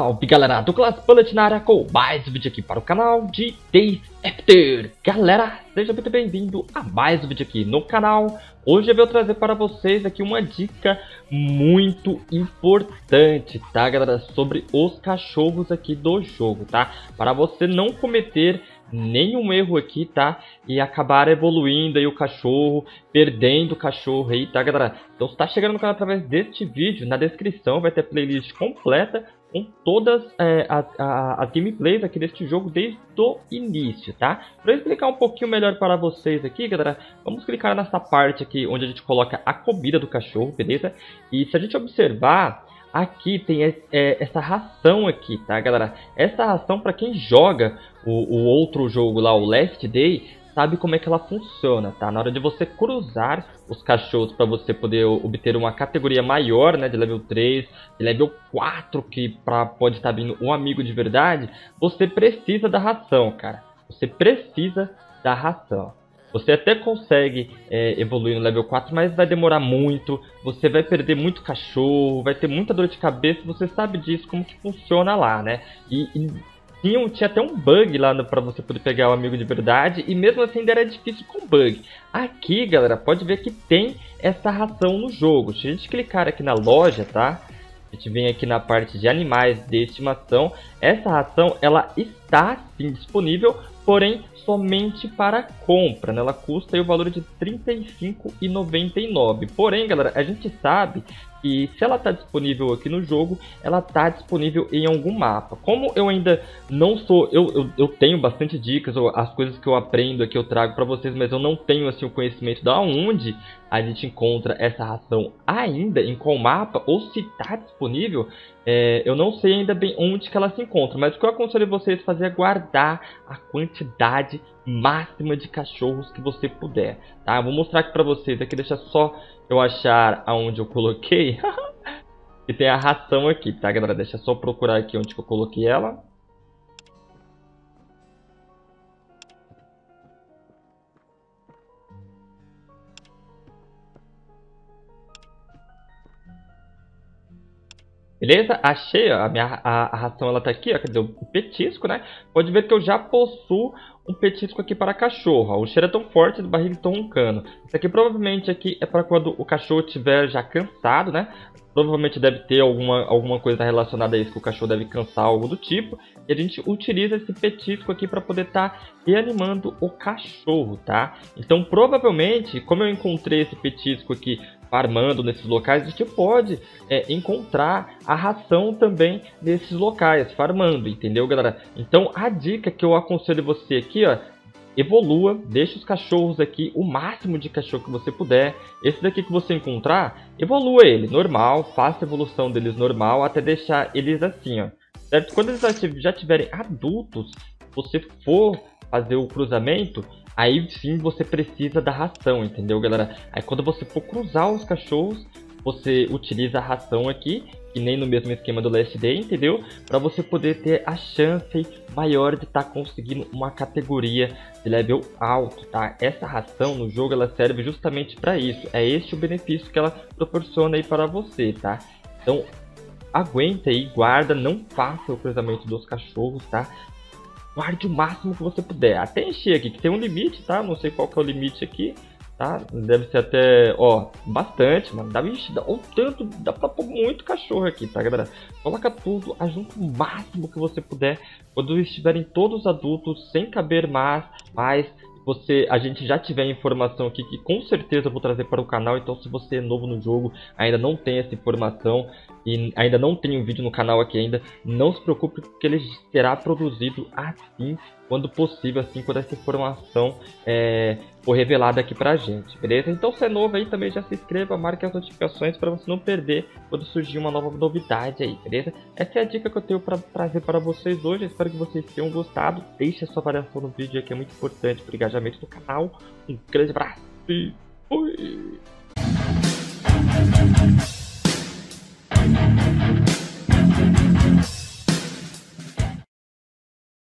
Salve galera, Douglas Bullet na área com mais um vídeo aqui para o canal de Days After. Galera, seja muito bem-vindo a mais um vídeo aqui no canal. Hoje eu vou trazer para vocês aqui uma dica muito importante, tá galera? Sobre os cachorros aqui do jogo, tá? Para você não cometer nenhum erro aqui, tá? E acabar evoluindo aí o cachorro, perdendo o cachorro aí, tá galera? Então se tá chegando no canal através deste vídeo, na descrição vai ter playlist completa com todas as gameplays aqui deste jogo desde o início, tá? Para explicar um pouquinho melhor para vocês aqui, galera, vamos clicar nessa parte aqui onde a gente coloca a comida do cachorro, beleza? E se a gente observar, aqui tem essa ração aqui, tá, galera? Essa ração, para quem joga o outro jogo lá, o Last Day, sabe como é que ela funciona, tá? Na hora de você cruzar os cachorros para você poder obter uma categoria maior, né, de level 3, de level 4, que pode estar vindo um amigo de verdade, você precisa da ração, cara. Você precisa da ração. Você até consegue evoluir no level 4, mas vai demorar muito, você vai perder muito cachorro, vai ter muita dor de cabeça, você sabe disso, como que funciona lá, né? Tinha até um bug lá pra você poder pegar o amigo de verdade, e mesmo assim ainda era difícil com bug. Aqui, galera, pode ver que tem essa ração no jogo. Se a gente clicar aqui na loja, tá? A gente vem aqui na parte de animais de estimação. Essa ração, ela está sim disponível, porém somente para compra, né? Ela custa aí o valor de R$ 35,99. Porém, galera, a gente sabe que se ela está disponível aqui no jogo, ela está disponível em algum mapa. Como eu ainda não sou... Eu tenho bastante dicas, as coisas que eu aprendo aqui eu trago para vocês, mas eu não tenho assim o conhecimento da onde a gente encontra essa ração ainda, em qual mapa, ou se está disponível. Eu não sei ainda bem onde que ela se encontra, mas o que eu aconselho vocês a fazer é guardar a quantidade máxima de cachorros que você puder, tá? Eu vou mostrar aqui pra vocês, aqui deixa só eu achar aonde eu coloquei. E tem a ração aqui, tá galera? Deixa só procurar aqui onde que eu coloquei ela. Beleza? Achei, ó, a ração ela tá aqui, ó, cadê o petisco, né? Pode ver que eu já possuo um petisco aqui para cachorro, ó. O cheiro é tão forte, do barriga tão roncando. Isso aqui provavelmente aqui é para quando o cachorro estiver já cansado, né? Provavelmente deve ter alguma coisa relacionada a isso, que o cachorro deve cansar, algo do tipo. E a gente utiliza esse petisco aqui para poder estar reanimando o cachorro, tá? Então provavelmente, como eu encontrei esse petisco aqui farmando nesses locais, a gente pode encontrar a ração também nesses locais, farmando, entendeu, galera? Então a dica que eu aconselho você aqui, ó, evolua, deixa os cachorros aqui, o máximo de cachorro que você puder. Esse daqui que você encontrar, evolua ele, normal, faça a evolução deles normal, até deixar eles assim, ó, certo? Quando eles já tiverem adultos, você for fazer o cruzamento, aí sim você precisa da ração, entendeu, galera? Aí quando você for cruzar os cachorros, você utiliza a ração aqui, que nem no mesmo esquema do Last Day, entendeu? Para você poder ter a chance maior de estar conseguindo uma categoria de level alto, tá? Essa ração no jogo, ela serve justamente para isso. É este o benefício que ela proporciona aí para você, tá? Então, aguenta aí, guarda, não faça o cruzamento dos cachorros, tá? Guarde o máximo que você puder, até encher aqui, que tem um limite, tá? Não sei qual que é o limite aqui, tá? Deve ser até, ó, bastante, mano. Dá pra pôr muito cachorro aqui, tá, galera? Coloca tudo, ajunta o máximo que você puder. Quando estiverem todos adultos, sem caber mais, a gente já tiver informação aqui, que com certeza eu vou trazer para o canal. Então se você é novo no jogo, ainda não tem essa informação e ainda não tem um vídeo no canal aqui ainda, não se preocupe, porque ele será produzido assim, quando possível, assim, quando essa informação for revelada aqui pra gente, beleza? Então se é novo aí, também já se inscreva, marque as notificações para você não perder quando surgir uma nova novidade aí, beleza? Essa é a dica que eu tenho para trazer para vocês hoje. Eu espero que vocês tenham gostado. Deixe a sua avaliação no vídeo, que é muito importante para o engajamento do canal. Um grande abraço e fui!